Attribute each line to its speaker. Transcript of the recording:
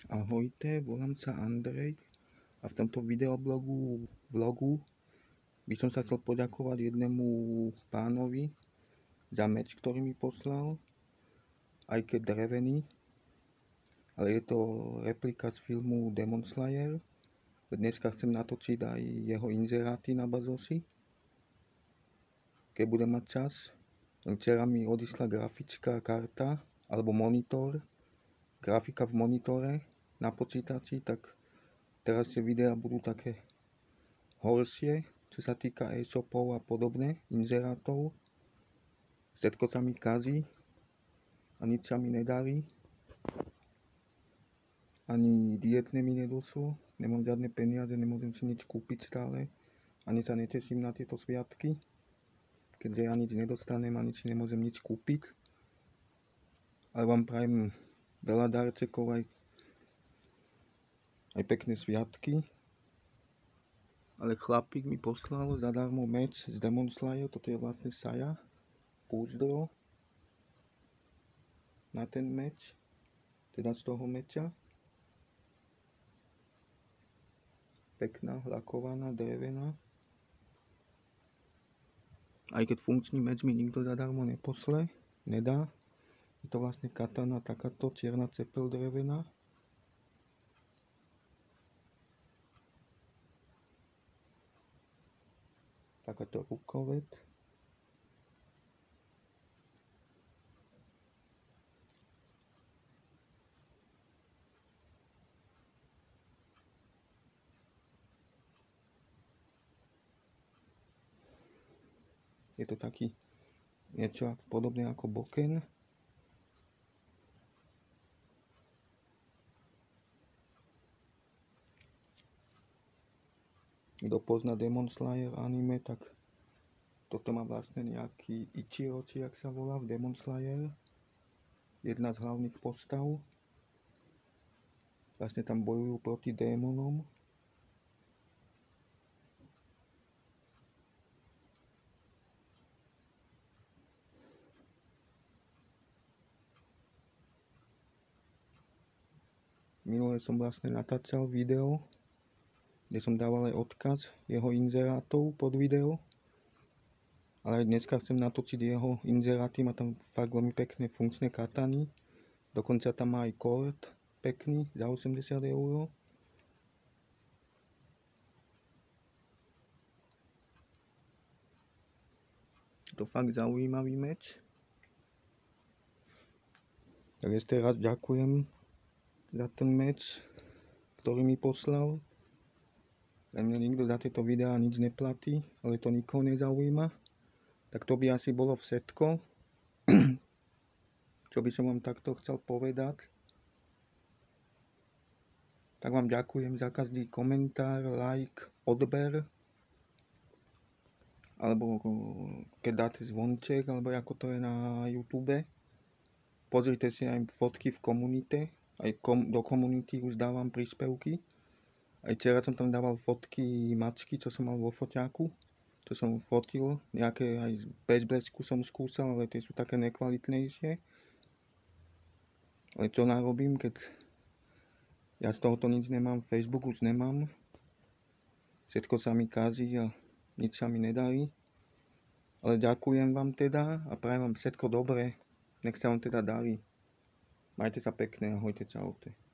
Speaker 1: Ahojte, volám sa Andrej a v tomto vlogu by som sa chcel poďakovať jednému pánovi za meč, ktorý mi poslal, aj keď drevený, ale je to replika z filmu Demon Slayer. Dneska chcem natočiť aj jeho inzeráty na bazosi, keď budem mať čas. Včera mi odišla grafická karta alebo monitor, grafika v monitore na počítači, tak teraz tie videá budú také horšie, čo sa týka e-shopov a podobne, inzerátov. Všetko sa mi kazí a nič sa mi nedarí. Ani dietné mi nedošlo, nemám žiadne peniaze, nemôžem si nič kúpiť stále. Ani sa neteším na tieto sviatky, keďže ja nič nedostanem a nič nemôžem nič kúpiť. Ale vám prajem veľa darčekov, aj pekné sviatky. Ale chlapík mi poslal zadarmo meč z Demon Slayer, toto je vlastne Saya, púzdro na ten meč, teda z toho meča. Pekná, lakovaná, drevená. Aj keď funkčný meč mi nikto zadarmo nedá. Je to vlastne katana, takáto čierna cepel drevená. Takáto rukovet. Je to taký niečo podobné ako boken. Kto pozná Demon Slayer anime, tak toto má vlastne nejaký Ichiro, či jak sa volá v Demon Slayer. Jedna z hlavných postav. Vlastne tam bojujú proti démonom. Minule som vlastne natáčal video, kde som dával aj odkaz jeho inzerátov pod video. Ale aj dneska chcem natočiť jeho inzeráty, má tam fakt veľmi pekné funkčné katany. Dokonca tam má aj kord pekný za 80 €. Je to fakt zaujímavý meč. Tak ešte raz ďakujem za ten meč, ktorý mi poslal. Pre mňa nikto za tieto videá nič neplatí, ale to nikoho nezaujíma. Tak to by asi bolo všetko, čo by som vám takto chcel povedať. Tak vám ďakujem za každý komentár, like, odber, alebo keď dáte zvonček, alebo ako to je na YouTube. Pozrite si aj fotky v komunite, aj do komunity už dávam príspevky. Aj včera som tam dával fotky mačky, čo som mal vo foťáku, čo som fotil. Nejaké aj bez blesku som skúsal, ale tie sú také nekvalitnejšie. Ale čo narobím, keď ja z tohoto nič nemám, Facebook už nemám. Všetko sa mi kazí a nič sa mi nedarí. Ale ďakujem vám teda a prajem vám všetko dobré. Nech sa vám teda darí. Majte sa pekne, ahojte, čaute.